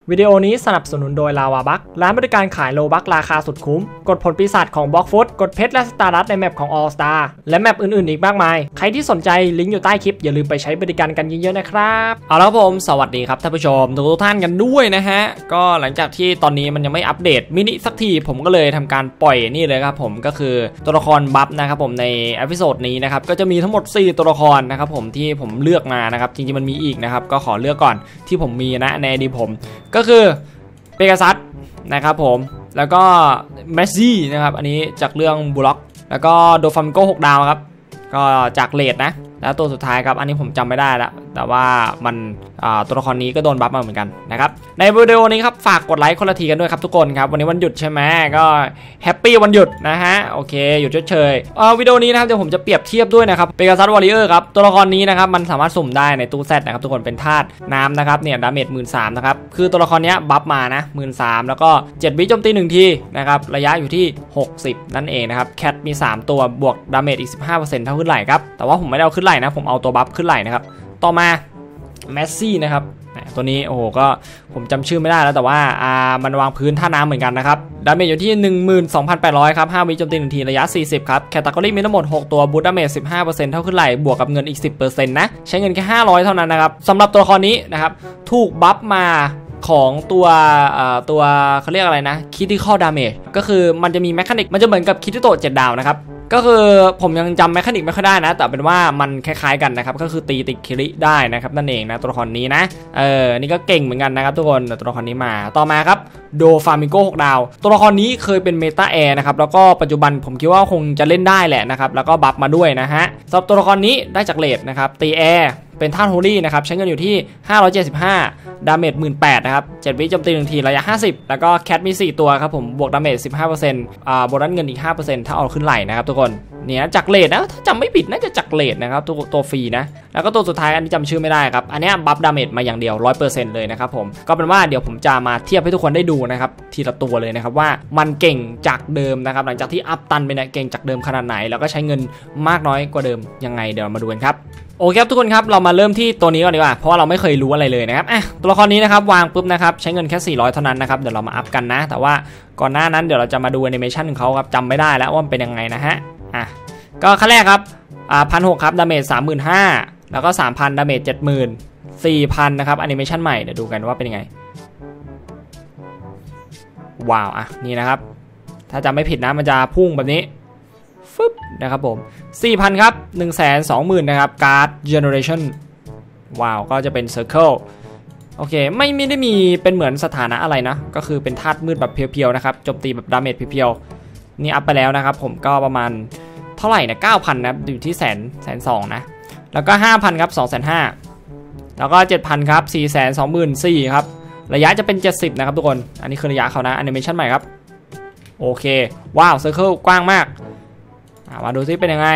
วิดีโอนี้สนับสนุนโดยลาวาบัคร้านบริการขายโลบัคราคาสุดคุ้มกดผลปีศาจของบล็อกฟุตกดเพชรและสตาร์ดัสในแมปของ All Star และแมปอื่นๆอีกมากมายใครที่สนใจลิงก์อยู่ใต้คลิปอย่าลืมไปใช้บริการกันเยอะๆนะครับเอาละครับผมสวัสดีครับท่านผู้ชมทุกท่านกันด้วยนะฮะก็หลังจากที่ตอนนี้มันยังไม่อัปเดตมินิสักทีผมก็เลยทำการปล่อยนี่เลยครับผมก็คือตัวละครบัฟนะครับผมในเอพิโซดนี้นะครับก็จะมีทั้งหมด4ตัวละครนะครับผมที่ผมเลือกมานะครับจริงๆมันมีอีกนะครับก็ขอเลือกก่อนที่ผมมีนะในดีผมก็คือเปกาซัสนะครับผมแล้วก็เมสซี่นะครับอันนี้จากเรื่องบูล็อกแล้วก็โดฟามิโก้6 ดาวครับก็จากเลดนะแล้วตัวสุดท้ายครับอันนี้ผมจำไม่ได้แล้วแต่ว่ามันตัวละครนี้ก็โดนบัฟมาเหมือนกันนะครับในวิดีโอนี้ครับฝากกดไลค์คนละทีกันด้วยครับทุกคนครับวันนี้วันหยุดใช่ไหมก็แฮปปี้วันหยุดนะฮะโอเคหยุดเฉยๆวิดีโอนี้นะครับเดี๋ยวผมจะเปรียบเทียบด้วยนะครับเปกาซัสวอริเออร์ครับตัวละครนี้นะครับมันสามารถสุ่มได้ในตู้เซตนะครับทุกคนเป็นธาตุน้ำนะครับเนี่ยดาเมจ 13,000 นะครับคือตัวละครนี้บัฟมานะ 13,000 แล้วก็7 วิโจมตี1 ทีนะครับระยะอยู่ที่60นั่นเองนะครับแคทมี3ตัวบวกดาเมจอีก 15% เท่าขึ้นไหล่ครับแต่ว่าผมไม่ได้เอาขึ้นไหล่นะผมเอาตัวบัฟขึ้นไหล่นะครับต่อมาเมสซี่นะครับตัวนี้โอ้โหก็ผมจำชื่อไม่ได้แล้วแต่ว่ามันวางพื้นท่าน้ำเหมือนกันนะครับดาเมจอยู่ที่ 12,800 ครับ5 วิโจมตี1 ทีระยะ40ครับแคตตากรีมีทั้งหมด6ตัวบูทดาเมจ 15% เท่าขึ้นไหล่บวกกับเงินอีก 10% นะใช้เงินแค่500เท่านั้นนะครับสำหรับตัวละครนี้นะครับถูกบัฟมาของตัวเขาเรียกอะไรนะคิติคอลดาเมจก็คือมันจะมีแมคานิกมันจะเหมือนกับคิติโตะ7 ดาวนะครับก็คือผมยังจำแมคานิกไม่ค่อยได้นะแต่เป็นว่ามันคล้ายๆกันนะครับก็คือตีติดคิริได้นะครับนั่นเองนะตัวละครนี้นะนี่ก็เก่งเหมือนกันนะครับทุกคนตัวละครนี้มาต่อมาครับโดฟามิโก้6 ดาวตัวละครนี้เคยเป็นเมตาแอร์นะครับแล้วก็ปัจจุบันผมคิดว่าคงจะเล่นได้แหละนะครับแล้วก็บัฟมาด้วยนะฮะสำหรับตัวละครนี้ได้จากเลดนะครับตีแอร์เป็นธาตุโฮลี่นะครับใช้เงินอยู่ที่575ดาเมจ 18,000 นะครับ7 วิโจมตี1 ทีระยะ50แล้วก็แคทมี4ตัวครับผมบวกดาเมจ 15%โบนัสเงินอีก 5% ถ้าเอาขึ้นไหล่นะครับทุกคนเนี่ยจากเลดนะถ้าจำไม่ผิดน่าจะจากเลดนะครับตัวฟรีนะแล้วก็ตัวสุดท้ายอันนี้จำชื่อไม่ได้ครับอันนี้บัฟดาเมจมาอย่างเดียว 100% เลยนะครับผมก็เป็นว่าเดี๋ยวผมจะมาเทียบให้ทุกคนได้ดูนะครับทีละตัวเลยนะครับว่ามันเก่งจากเดิมนะครับหลังจากที่อัพตันไปเนี่ยเก่งจากเดิมขนาดไหนแล้วก็ใช้เงินมากน้อยกว่าเดิมยังไงเดี๋ยวมาดูกันครับโอเคครับทุกคนครับเรามาเริ่มที่ตัวนี้ก่อนดีกว่าเพราะว่าเราไม่เคยรู้อะไรเลยนะครับตัวละครนี้นะครับวางปุ๊บนะครับใช้เงินแค่400เท่านั้นนะครับเดี๋ยวเรามาอัพกันนะแต่ว่าก่อนหน้านั้นเดี๋ยวเราจะมาดูแอนิเมชันของเขาครับจำไม่ได้แล้วว่ามันเป็นยังไงนะฮะก็ขั้นแรกครับ1,600 ครับดาเมจ 35,000 แล้วก็ 3,000 ดาเมจ 70,000 4,000 นะครับแอนิเมชันใหม่เดี๋ยวดูกันว่าเป็นยังไงว้าวนี่นะครับถ้าจำไม่ผิดนะมันจะพุ่งแบบนี้ฟึบนะครับผม 4,000 ครับ 120,000 นะครับการ์ดเจเนอเรชั่นว้าวก็จะเป็นเซอร์เคิลโอเคไม่ได้มีเป็นเหมือนสถานะอะไรนะก็คือเป็นธาตุมืดแบบเพียวๆนะครับโจมตีแบบดาเมจเพียวๆนี่อัพไปแล้วนะครับผมก็ประมาณเท่าไหร่นะ 9,000 นะอยู่ที่120,000 นะแล้วก็ 5,000 ครับ 250,000 แล้วก็ 7,000 ครับ 424,000 ครับระยะจะเป็น70นะครับทุกคนอันนี้คือระยะเขานะแอนิเมชันใหม่ครับโอเคว้าวเซอร์เคิลกว้างมากมาดูซิเป็นยังไง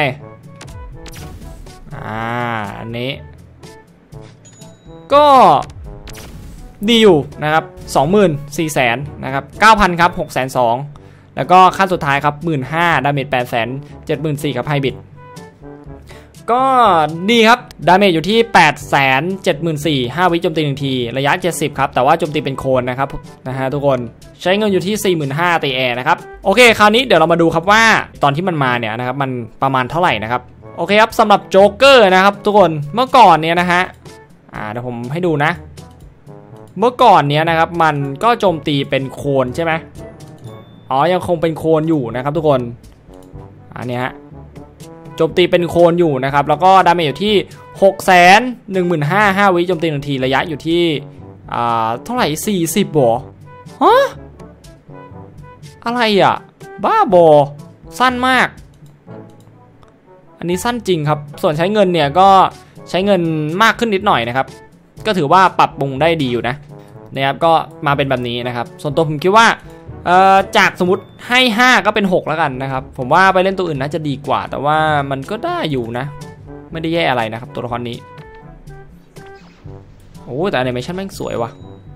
อันนี้ก็ดีอยู่นะครับ 24,000,000 นะครับ 9,000 ครับ 620,000 แล้วก็ขั้นสุดท้ายครับ 15,000 ดาเมจ 800,000 74,000 ครับไฮบริดก็ดีครับดาเมจอยู่ที่ 874,000 5 วิโจมตี1 ทีระยะ70ครับแต่ว่าโจมตีเป็นโคนนะครับทุกคนใช้เงินอยู่ที่ 45,000 ตีแอร์นะครับโอเคคราวนี้เดี๋ยวเรามาดูครับว่าตอนที่มันมาเนี่ยนะครับมันประมาณเท่าไหร่นะครับโอเคครับสำหรับโจ๊กเกอร์นะครับทุกคนเมื่อก่อนเนี่ยนะฮะเดี๋ยวผมให้ดูนะเมื่อก่อนเนี้ยนะครับมันก็โจมตีเป็นโคนใช่ไหมยังคงเป็นโคนอยู่นะครับทุกคนอันนี้ฮะโจมตีเป็นโคนอยู่นะครับแล้วก็ดาเมจอยู่ที่ 615,000 5 วิโจมตี1 ทีระยะอยู่ที่เท่าไหร่40บ่ฮะอะไรบ้าบอสั้นมากอันนี้สั้นจริงครับส่วนใช้เงินเนี่ยก็ใช้เงินมากขึ้นนิดหน่อยนะครับก็ถือว่าปรับปรุงได้ดีอยู่นะครับก็มาเป็นแบบนี้นะครับส่วนตัวผมคิดว่าจากสมมติให้5ก็เป็น6แล้วกันนะครับผมว่าไปเล่นตัวอื่นน่าจะดีกว่าแต่ว่ามันก็ได้อยู่นะไม่ได้แย่อะไรนะครับตัวละครนี้โอ้แต่แอนิเมชันแม่งสวยว่ะ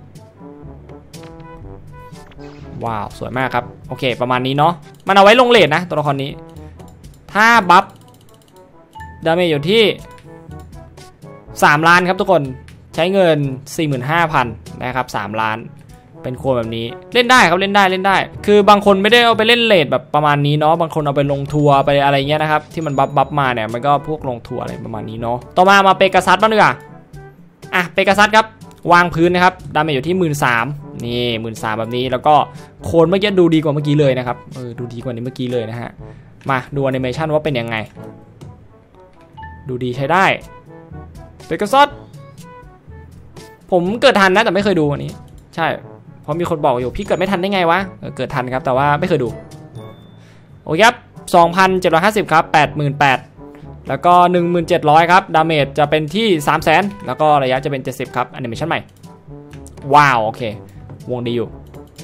ว้าวสวยมากครับโอเคประมาณนี้เนาะมันเอาไว้ลงเลทนะตัวละครนี้ถ้าบัฟดาเมจอยู่ที่3 ล้านครับทุกคนใช้เงิน 45,000 นะครับ3 ล้านเป็นโคแบบนี้เล่นได้ครับเล่นได้คือบางคนไม่ได้เอาไปเล่นเลทแบบประมาณนี้เนาะบางคนเอาไปลงทัวร์ไปอะไรเงี้ยนะครับที่มันบัฟมาเนี่ยมันก็พวกลงทัวร์อะไรประมาณนี้เนาะต่อมาเปกาซัสบ้างดีกว่าเปกาซัสครับวางพื้นนะครับดาเมจอยู่ที่ 13,000 นี่ 13,000 แบบนี้แล้วก็โคนเมื่อกี้ดูดีกว่าเมื่อกี้เลยนะครับดูดีกว่านี้เมื่อกี้เลยนะฮะมาดูแอนิเมชันว่าเป็นยังไงดูดีใช้ได้เปกาซัสผมเกิดทันนะแต่ไม่เคยดูอันนี้ใช่เพราะมีคนบอกอยู่พี่เกิดไม่ทันได้ไงวะเกิดทันครับแต่ว่าไม่เคยดูโอเคครับ 2,750 ครับ 88,000 แล้วก็ 1,700 ครับดาเมจจะเป็นที่ 300,000 แล้วก็ระยะจะเป็น70ครับแอนิเมชันใหม่ว้าวโอเควงดีอยู่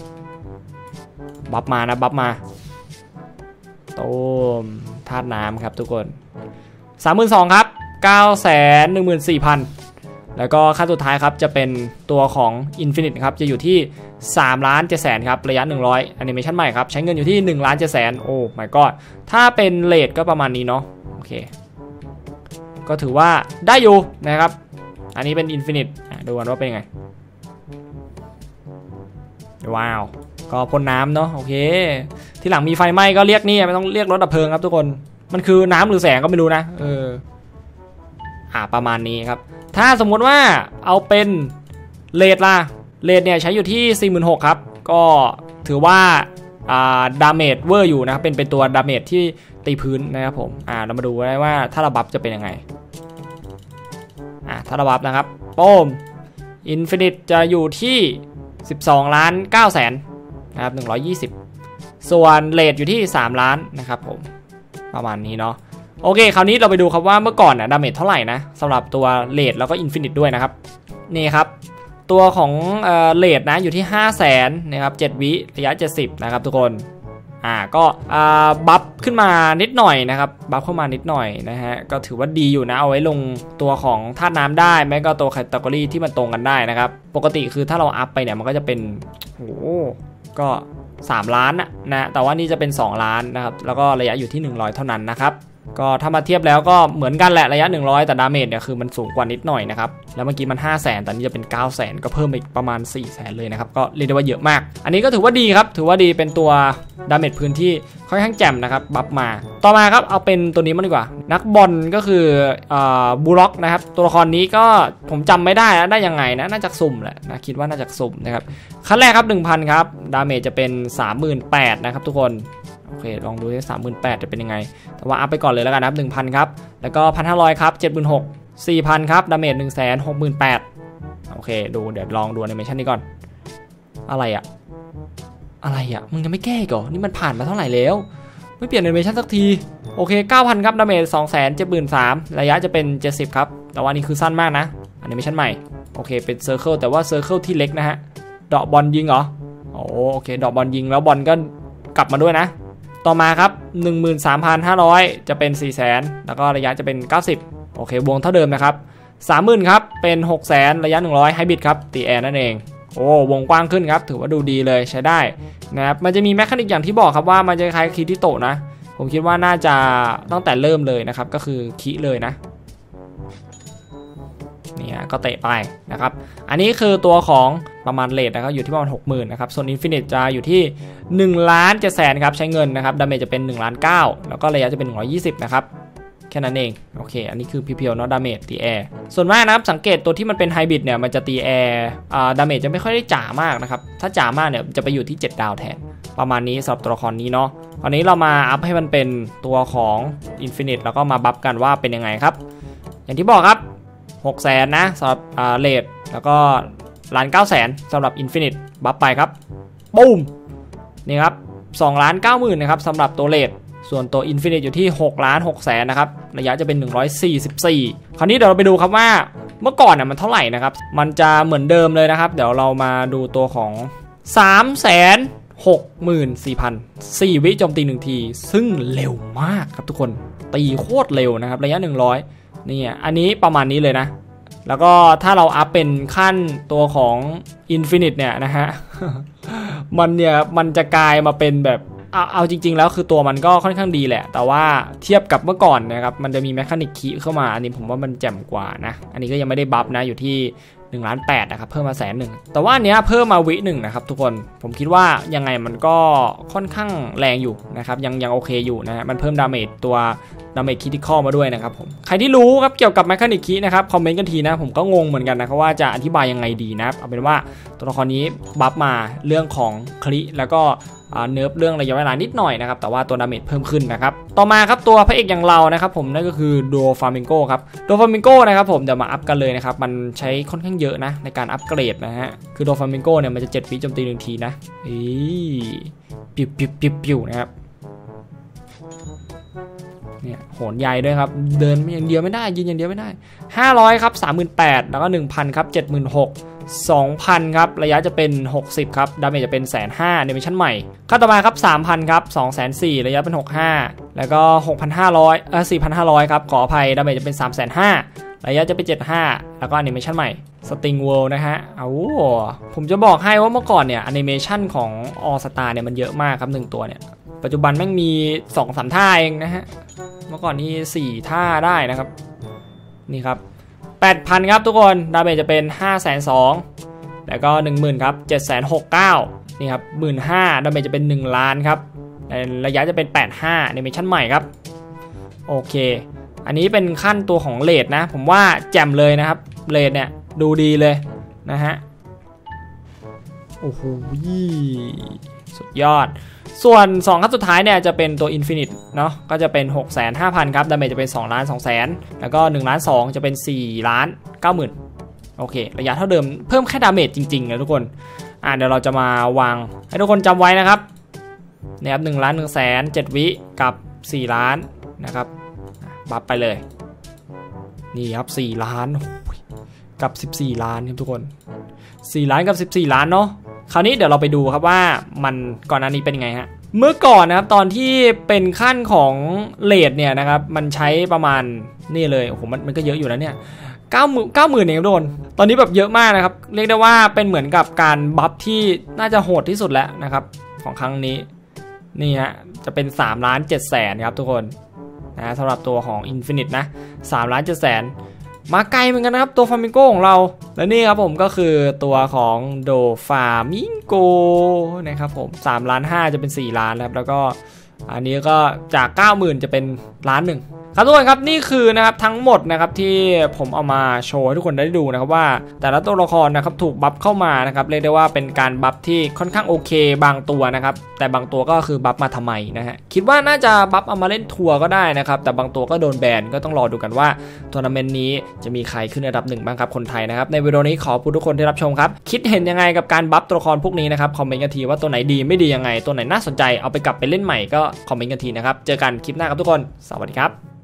บัฟมานะบัฟมาตูมธาตุน้ำครับทุกคน 32,000 ครับ 914,000 แล้วก็ขั้นสุดท้ายครับจะเป็นตัวของ Infinite ครับจะอยู่ที่ 3,700,000 ครับระยะ100แอนิเมชันใหม่ครับใช้เงินอยู่ที่ 1,700,000 โอ้ my god ถ้าเป็นเรทก็ประมาณนี้เนาะโอเคก็ถือว่าได้อยู่นะครับอันนี้เป็น Infinite ดูกันว่าเป็นไงว้าวก็พ่นน้ำเนาะโอเคที่หลังมีไฟไหม้ก็เรียกนี่ไม่ต้องเรียกรถดับเพลิงครับทุกคนมันคือน้ำหรือแสงก็ไม่รู้นะประมาณนี้ครับถ้าสมมติว่าเอาเป็นเรทล่ะเรทเนี่ยใช้อยู่ที่ 46,000 ครับก็ถือว่าดาเมจเวอร์อยู่นะครับเป็นตัวดาเมจที่ตีพื้นนะครับผมเรามาดูได้ว่าถ้าระบัฟจะเป็นยังไงถ้าระบัฟนะครับโป้มอินฟินิตจะอยู่ที่ 12,900,000 นะครับ120ส่วนเรทอยู่ที่3 ล้านนะครับผมประมาณนี้เนาะโอเคคราวนี้เราไปดูครับว่าเมื่อก่อนดาเมจเท่าไหร่นะสำหรับตัวเรทแล้วก็อินฟินิตด้วยนะครับนี่ครับตัวของเรทนะอยู่ที่ 500,000 นะครับ7 วิระยะ70นะครับทุกคนก็บัฟขึ้นมานิดหน่อยนะครับบัฟเข้ามานิดหน่อยนะฮะก็ถือว่าดีอยู่นะเอาไว้ลงตัวของธาตุน้ำได้แม้ก็ตัวแคตตากรีที่มันตรงกันได้นะครับปกติคือถ้าเราอัพไปเนี่ยมันก็จะเป็นก็3 ล้านนะแต่ว่านี่จะเป็น 2 ล้านนะครับแล้วก็ระยะอยู่ที่100เท่านั้นนะครับก็ถ้ามาเทียบแล้วก็เหมือนกันแหละระยะ100แต่ดาเมจเนี่ยคือมันสูงกว่านิดหน่อยนะครับแล้วเมื่อกี้มัน 500,000 แต่นี่จะเป็น 900,000 ก็เพิ่มอีกประมาณ 400,000 เลยนะครับก็เรียกได้ว่าเยอะมากอันนี้ก็ถือว่าดีครับถือว่าดีเป็นตัวดาเมจพื้นที่ค่อนข้างแจ่มนะครับบัฟมาต่อมาครับเอาเป็นตัวนี้มาดีกว่านักบอลก็คือบูล็อกนะครับตัวละครนี้ก็ผมจำไม่ได้ได้ยังไงนะน่าจะสุ่มแหละนะคิดว่าน่าจะสุ่มนะครับขั้นแรกครับ 1,000 ครับดาเมจจะเป็น 38,000 นะครับทุกคนโอเคลองดูที่ 38,000 จะเป็นยังไงแต่ว่าอัพไปก่อนเลยแล้วกันนะครับ 1,000 ครับแล้วก็ 1,500 ครับ 76,000 4,000 ครับดาเมจ 168,000 โอเคดูเดี๋ยวลองดูแอนิเมชันนี้ก่อนอะไรมึงยังไม่แก้อีกเหรอนี่มันผ่านมาเท่าไหร่แล้วไม่เปลี่ยนแอนิเมชันสักทีโอเค 9,000 ครับดาเมจ 273,000 ระยะจะเป็น 70 ครับแต่ว่านี่คือสั้นมากนะแอนิเมชันใหม่โอเคเป็นเซอร์เคิลแต่ว่าเซอร์เคิลที่เล็กนะฮะเดาะบอลยิงเหรอโอเคเดาะบอลยิงแล้วบอลก็กลับมาด้วยนะต่อมาครับ 13,500 จะเป็น 400,000 แล้วก็ระยะจะเป็น 90โอเควงเท่าเดิมนะครับ 30,000 ครับเป็น 600,000 ระยะ100ไฮบริดครับตีแอร์นั่นเองวงกว้างขึ้นครับถือว่าดูดีเลยใช้ได้นะครับมันจะมีแมคานิกอย่างที่บอกครับว่ามันจะคล้ายคีที่โตนะผมคิดว่าน่าจะตั้งแต่เริ่มเลยนะครับก็คือคีเลยนะนี่ก็เตะไปนะครับอันนี้คือตัวของประมาณเรทนะครับอยู่ที่ประมาณ 60,000 นะครับส่วน Infinite จะอยู่ที่ 1,700,000 ครับใช้เงินนะครับดาเมจจะเป็น 1,900,000 แล้วก็ระยะจะเป็น120นะครับแค่นั้นเองโอเคอันนี้คือเพียวๆเนาะดาเมจตีแอร์ส่วนมากนะครับสังเกตตัวที่มันเป็นไฮบริดเนี่ยมันจะตีแอร์ดาเมจจะไม่ค่อยได้จ๋ามากนะครับถ้าจ๋ามากเนี่ยจะไปอยู่ที่7 ดาวแทนประมาณนี้สำหรับตัวละครนี้เนาะตอนนี้เรามาอัพให้มันเป็นตัวของ Infinite แล้วก็มาบัฟกันว่าเป็นยังไงครับอย่างที่บอกครับ600,000 นะสำหรับเรทแล้วก็1,900,000 สำหรับ Infinite บัฟไปครับปุ้มนี่ครับ 2,90,000 นะครับสำหรับตัวเรทส่วนตัว Infinite อยู่ที่ 6,600,000 นะครับระยะจะเป็น144คราวนี้เดี๋ยวเราไปดูครับว่าเมื่อก่อนมันเท่าไหร่นะครับมันจะเหมือนเดิมเลยนะครับเดี๋ยวเรามาดูตัวของ 364,000 4 วิโจมตี1ทีซึ่งเร็วมากครับทุกคนตีโคตรเร็วนะครับระยะ100นี่อันนี้ประมาณนี้เลยนะแล้วก็ถ้าเราอัพเป็นขั้นตัวของ Infinite เนี่ยนะฮะ มันจะกลายมาเป็นแบบเอาจริงๆแล้วคือตัวมันก็ค่อนข้างดีแหละแต่ว่าเทียบกับเมื่อก่อนนะครับมันจะมีแมคานิกคีเข้ามาอันนี้ผมว่ามันแจ่มกว่านะอันนี้ก็ยังไม่ได้บัฟนะอยู่ที่ 1,800,000นะครับเพิ่มมา100,000แต่ว่าอันเนี้ยเพิ่มมาวิ1นะครับทุกคนผมคิดว่ายังไงมันก็ค่อนข้างแรงอยู่นะครับยังโอเคอยู่นะฮะมันเพิ่มดาเมจตัวดาเมจคิติคอลมาด้วยนะครับผมใครที่รู้ครับเกี่ยวกับแมคานิกคีนะครับคอมเมนต์กันทีนะผมก็งงเหมือนกันนะครับว่าจะอธิบายยังไงดีนะเอาเป็นว่าตัวละครนี้บัฟมาเรื่องของคลิแล้วก็เนิร์ฟเรื่องระยะเวลานิดหน่อยนะครับแต่ว่าตัวดาเมจเพิ่มขึ้นนะครับต่อมาครับตัวพระเอกอย่างเรานะครับผมนั่นก็คือโดฟามิงโกครับโดฟามิงโกนะครับผมเดี๋ยวมาอัพกันเลยนะครับมันใช้ค่อนข้างเยอะนะในการอัปเกรดนะฮะคือโดฟามิงโกเนี่ยมันจะ7 วิโจมตี1 ทีนะปิวนะครับเนี่ยโหนใหญ่ด้วยครับเดินอย่างเดียวไม่ได้ยืนอย่างเดียวไม่ได้500ครับ 38,000แล้วก็ 1,000ครับ 76,000 2,000ครับระยะจะเป็น60ครับดาเมจจะเป็น150,000ในมิชชั่นใหม่ค่าต่อมาครับ 3,000ครับ 240,000ระยะเป็น65,000แล้วก็ 6,500 4,500ครับขออภัยดาเมจจะเป็น350,000ระยะจะเป็น75,000แล้วก็แอนิเมชันใหม่สติงเวิลด์นะฮะผมจะบอกให้ว่าเมื่อก่อนเนี่ยแอนิเมชันของออสตาเนี่ยมันเยอะมากครับ1ตัวเนี่ยปัจจุบันแม่งมี 2-3 ท่าเองนะฮะเมื่อก่อนนี่4ท่าได้นะครับนี่ครับ8,000ครับทุกคนดาเมจจะเป็น520,000แล้วก็ 10,000ครับ769,000นี่ครับ 15,000ดาเมจจะเป็น1 ล้านครับระยะจะเป็น85แอนิเมชันใหม่ครับโอเคอันนี้เป็นขั้นตัวของเรทนะผมว่าแจ่มเลยนะครับเรทเนี่ยดูดีเลยนะฮะโอ้โหสุดยอดส่วน2ขั้นสุดท้ายเนี่ยจะเป็นตัว Infinite เนาะก็จะเป็น 650,000ครับดาเมจจะเป็น2,200,000แล้วก็1,200,000จะเป็น4,90,000โอเคระยะเท่าเดิมเพิ่มแค่ดาเมจจริงๆนะทุกคนเดี๋ยวเราจะมาวางให้ทุกคนจำไว้นะครับเนี่ยครับ1,100,000 7 วิกับ4 ล้านนะครับบัฟไปเลยนี่ครับ4 ล้านกับ14 ล้านครับทุกคน4 ล้านกับ14 ล้านเนาะคราวนี้เดี๋ยวเราไปดูครับว่ามันก่อนหน้านี้เป็นยังไงฮะเมื่อก่อนนะครับตอนที่เป็นขั้นของเรทเนี่ยนะครับมันใช้ประมาณนี่เลยโอ้โหมันก็เยอะอยู่แล้วเนี่ย90,000เองโดนตอนนี้แบบเยอะมากนะครับเรียกได้ว่าเป็นเหมือนกับการบัฟที่น่าจะโหดที่สุดแล้วนะครับของครั้งนี้นี่ฮะจะเป็น3,700,000ครับทุกคนนะสำหรับตัวของ Infinite นะ3,700,000มาไกลเหมือนกันนะครับตัวฟามิงโกของเราและนี่ครับผมก็คือตัวของโดฟามิงโกนะครับผม3,500,000จะเป็น4 ล้านครับแล้วก็อันนี้ก็จาก 90,000จะเป็น1,000,000ครับทุกคนครับนี่คือนะครับทั้งหมดนะครับที่ผมเอามาโชว์ให้ทุกคนได้ดูนะครับว่าแต่ละตัวละครนะครับถูกบัฟเข้ามานะครับเรียกได้ว่าเป็นการบัฟที่ค่อนข้างโอเคบางตัวนะครับแต่บางตัวก็คือบัฟมาทำไมนะฮะคิดว่าน่าจะบัฟเอามาเล่นทัวร์ก็ได้นะครับแต่บางตัวก็โดนแบนก็ต้องรอดูกันว่าทัวร์นาเมนต์นี้จะมีใครขึ้นอันดับ1บ้างครับคนไทยนะครับในวิดีโอนี้ขอบคุณทุกคนที่รับชมครับคิดเห็นยังไงกับการบัฟตัวละครพวกนี้นะครับคอมเมนต์กันทีว่าตัวไหนดีไม่ดียังไงตัวไหนน่าสนใจเอาไปกลับไปเล่นใหม่ก็คอมเมนต์กันทีนะครับเจอกันคลิปหน้าครับทุกคนสวัสดีครับ